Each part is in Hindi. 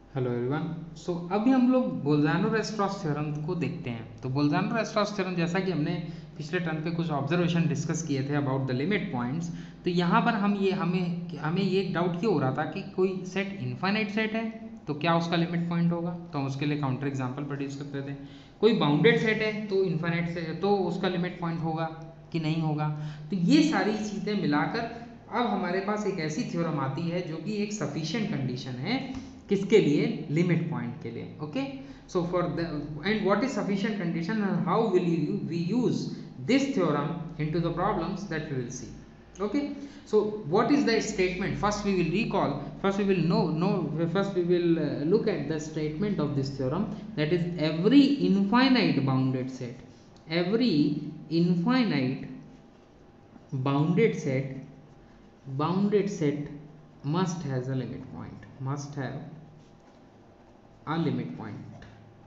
Hello everyone. सो अभी हम लोग बोल्जानो-रेस्ट्रॉस थ्योरम को देखते हैं। तो बोल्जानो-रेस्ट्रॉस थ्योरम, जैसा कि हमने पिछले टर्म पे कुछ ऑब्जर्वेशन डिस्कस किए थे अबाउट द लिमिट पॉइंट्स, तो यहाँ पर हमें ये एक डाउट क्यों हो रहा था कि कोई सेट इनफाइनाइट सेट है तो क्या उसका लिमिट पॉइंट होगा, तो हम उसके लिए काउंटर एग्जाम्पल प्रोड्यूस करते थे। कोई बाउंडेड सेट है तो इनफाइनाइट से तो उसका लिमिट पॉइंट होगा कि नहीं होगा। तो ये सारी चीज़ें मिलाकर अब हमारे पास एक ऐसी थ्योरम आती है जो कि एक सफिशिएंट कंडीशन है किसके लिए, लिमिट पॉइंट के लिए। Okay, so for the end what is sufficient condition and how will we use this theorem into the problems that we will see. Okay, so what is the statement? First we will recall, first we will first we will look at the statement of this theorem, that is every infinite bounded bounded set must has a limit point, must have a limit point.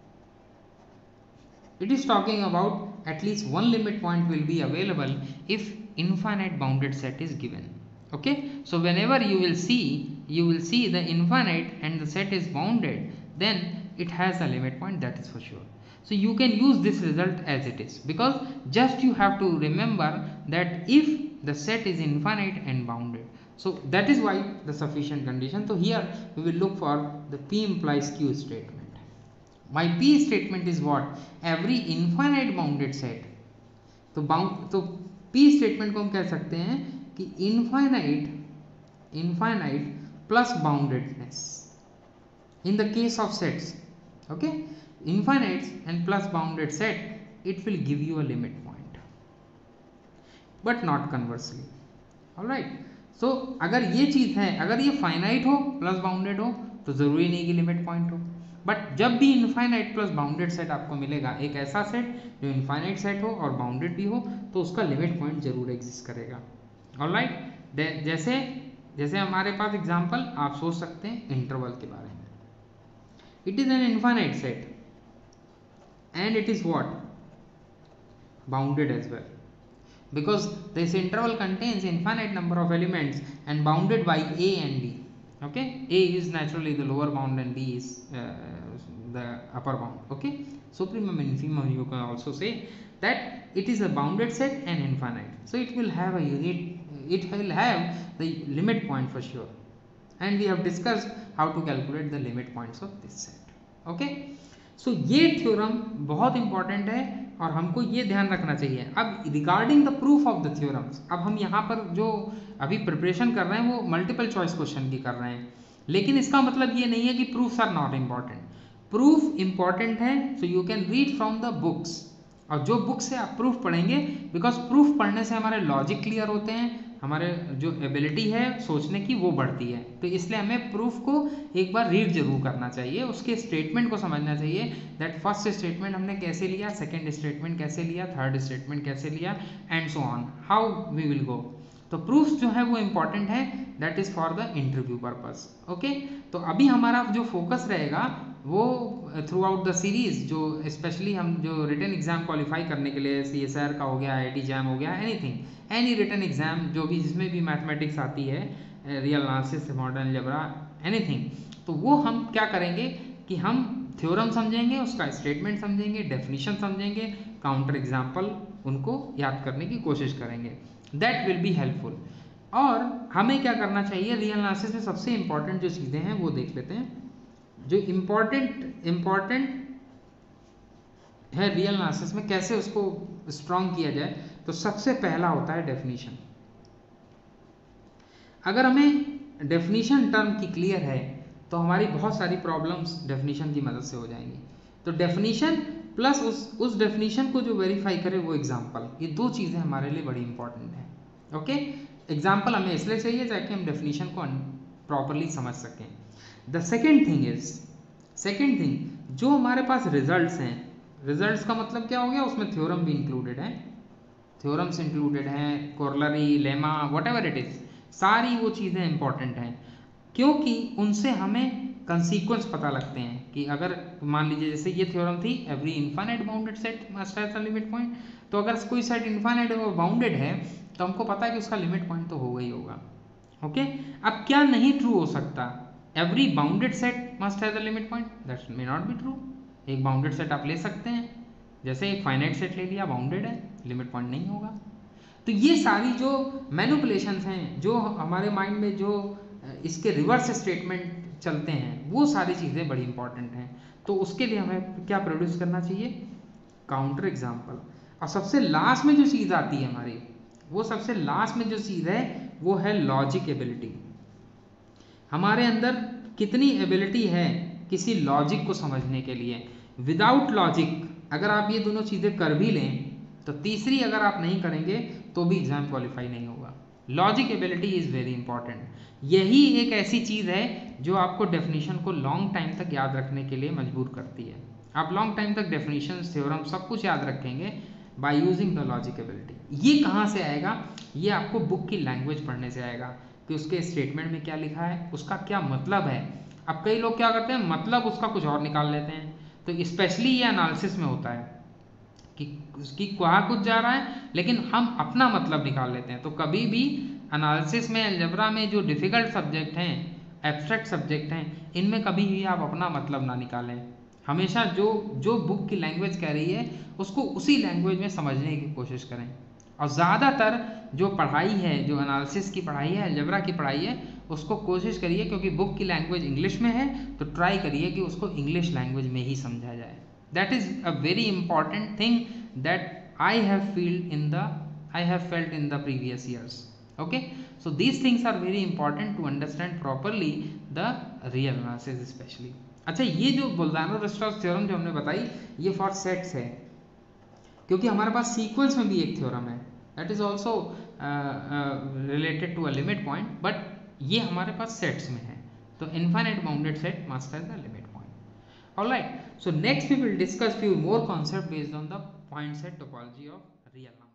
It is talking about at least one limit point will be available if infinite bounded set is given. Okay, so whenever you will see the infinite and the set is bounded, then it has a limit point, that is for sure. So you can use this result as it is, because just you have to remember that if the set is infinite and bounded, so that is why the sufficient condition. So here we will look for the P implies Q statement. My P statement is what, every infinite bounded set. तो P स्टेटमेंट को हम कह सकते हैं कि infinite plus boundedness in the case of sets. Okay, infinite and plus bounded set, it will give you a limit point but not conversely. Alright, so अगर ये चीज है, अगर ये फाइनाइट हो प्लस बाउंडेड हो तो जरूरी नहीं कि लिमिट पॉइंट हो, बट जब भी इनफाइनाइट प्लस बाउंडेड सेट आपको मिलेगा, एक ऐसा सेट जो इनफाइनाइट सेट हो और बाउंडेड भी हो, तो उसका लिमिट पॉइंट जरूर एग्जिस्ट करेगा. ऑलराइट, जैसे जैसे हमारे पास एग्जांपल आप सोच सकते हैं इंटरवल के बारे में. It is an infinite set and it is what, bounded as well, because this interval contains infinite number of elements and bounded by a and b. Okay, a is naturally the lower bound and b is the upper bound. Okay, supremum and infimum, you can also say that it is a bounded set and infinite, so it will have a unit, it will have the limit point for sure, and we have discussed how to calculate the limit points of this set. Okay, so ये थ्योरम बहुत इंपॉर्टेंट है और हमको ये ध्यान रखना चाहिए. अब regarding the proof of the theorems, अब हम यहाँ पर जो अभी प्रिपरेशन कर रहे हैं वो मल्टीपल चॉइस क्वेश्चन की कर रहे हैं, लेकिन इसका मतलब ये नहीं है कि proofs are not important. Proof important है, so you can read from the books, और जो बुक से आप प्रूफ पढ़ेंगे, बिकॉज प्रूफ पढ़ने से हमारे लॉजिक क्लियर होते हैं, हमारे जो एबिलिटी है सोचने की वो बढ़ती है. तो इसलिए हमें प्रूफ को एक बार रीड जरूर करना चाहिए, उसके स्टेटमेंट को समझना चाहिए, दैट फर्स्ट स्टेटमेंट हमने कैसे लिया, सेकंड स्टेटमेंट कैसे लिया, थर्ड स्टेटमेंट कैसे लिया, and so on, how we will go. तो प्रूफ जो है वो इंपॉर्टेंट है, that is for the interview purpose. Okay, तो अभी हमारा जो फोकस रहेगा वो थ्रू आउट द सीरीज, जो स्पेशली हम जो रिटन एग्जाम क्वालिफाई करने के लिए, CSIR का हो गया, IIT जैम हो गया, एनीथिंग एनी रिटन एग्जाम जो भी जिसमें भी मैथमेटिक्स आती है, real analysis, modern algebra, anything, तो वो हम क्या करेंगे कि हम थ्योरम समझेंगे, उसका स्टेटमेंट समझेंगे, डेफिनेशन समझेंगे, काउंटर एग्जाम्पल उनको याद करने की कोशिश करेंगे, दैट विल बी हेल्पफुल. और हमें क्या करना चाहिए, रियल एनालिसिस में सबसे इंपॉर्टेंट जो चीज़ें हैं वो देख लेते हैं. जो इम्पॉर्टेंट है रियल एनालिसिस में, कैसे उसको स्ट्रॉन्ग किया जाए, तो सबसे पहला होता है डेफिनेशन. अगर हमें डेफिनेशन टर्म की क्लियर है तो हमारी बहुत सारी प्रॉब्लम्स डेफिनेशन की मदद से हो जाएंगी. तो डेफिनेशन प्लस उस डेफिनेशन को जो वेरीफाई करे वो एग्जाम्पल, ये दो चीज़ें हमारे लिए बड़ी इंपॉर्टेंट है. ओके, एग्जाम्पल हमें इसलिए चाहिए ताकि हम डेफिनेशन को प्रॉपरली समझ सकें. द सेकेंड थिंग जो हमारे पास रिजल्ट्स हैं, रिजल्ट्स का मतलब क्या हो गया, उसमें थ्योरम भी इंक्लूडेड है, थ्योरम्स इंक्लूडेड हैं, corollary, lemma, whatever it is, सारी वो चीज़ें इंपॉर्टेंट हैं, क्योंकि उनसे हमें कंसीक्वेंस पता लगते हैं. कि अगर मान लीजिए जैसे ये थ्योरम थी, every infinite bounded set must have a limit point, तो अगर कोई सेट इनफाइनाइट और बाउंडेड है तो हमको पता है कि उसका लिमिट पॉइंट तो होगा ही होगा. ओके, अब क्या नहीं ट्रू हो सकता, every bounded set must have the limit point, that may not be true. एक बाउंडेड सेट आप ले सकते हैं, जैसे एक फाइनाइट सेट ले लिया, बाउंडेड है, लिमिट पॉइंट नहीं होगा। तो ये सारी जो मैनिपुलेशंस हैं, जो हमारे माइंड में जो इसके रिवर्स स्टेटमेंट चलते हैं, वो सारी चीज़ें बड़ी इंपॉर्टेंट हैं। तो उसके लिए हमें क्या प्रोड्यूस करना चाहिए, काउंटर एग्जाम्पल। और सबसे लास्ट में जो चीज़ आती है हमारी, वो सबसे लास्ट में जो चीज़ है वो है लॉजिक एबिलिटी। हमारे अंदर कितनी एबिलिटी है किसी लॉजिक को समझने के लिए। विदाउट लॉजिक अगर आप ये दोनों चीज़ें कर भी लें, तो तीसरी अगर आप नहीं करेंगे तो भी एग्जाम क्वालिफाई नहीं होगा। Logic ability is very important. यही एक ऐसी चीज़ है जो आपको डेफिनेशन को लॉन्ग टाइम तक याद रखने के लिए मजबूर करती है। आप लॉन्ग टाइम तक डेफिनेशन, थ्योरम सब कुछ याद रखेंगे by using the logic ability. ये कहाँ से आएगा, ये आपको बुक की लैंग्वेज पढ़ने से आएगा कि उसके स्टेटमेंट में क्या लिखा है, उसका क्या मतलब है। अब कई लोग क्या करते हैं, मतलब उसका कुछ और निकाल लेते हैं। तो स्पेशली ये एनालिसिस में होता है कि उसकी कहा कुछ जा रहा है लेकिन हम अपना मतलब निकाल लेते हैं। तो कभी भी एनालिसिस में, अलजेब्रा में जो डिफ़िकल्ट सब्जेक्ट हैं, एब्स्ट्रैक्ट सब्जेक्ट हैं, इनमें कभी भी आप अपना मतलब ना निकालें। हमेशा जो बुक की लैंग्वेज कह रही है उसको उसी लैंग्वेज में समझने की कोशिश करें। और ज़्यादातर जो पढ़ाई है, जो एनालिसिस की पढ़ाई है, अलजेब्रा की पढ़ाई है, उसको कोशिश करिए, क्योंकि बुक की लैंग्वेज इंग्लिश में है, तो ट्राई करिए कि उसको इंग्लिश लैंग्वेज में ही समझा जाए। That is a very important thing that I have felt in the previous years. Okay, so these things are very important to understand properly the real analysis especially. अच्छा, ये जो बोल्डानो-रस्टॉस थ्योरम जो हमने बताई, ये फॉर सेट्स है, क्योंकि हमारे पास सीक्वेंस में भी एक थ्योरम है that is also related to a limit point, but ये हमारे पास सेट्स में है। तो infinite bounded set must have the limit point. Alright, so next we will discuss few more concepts based on the point set topology of real number.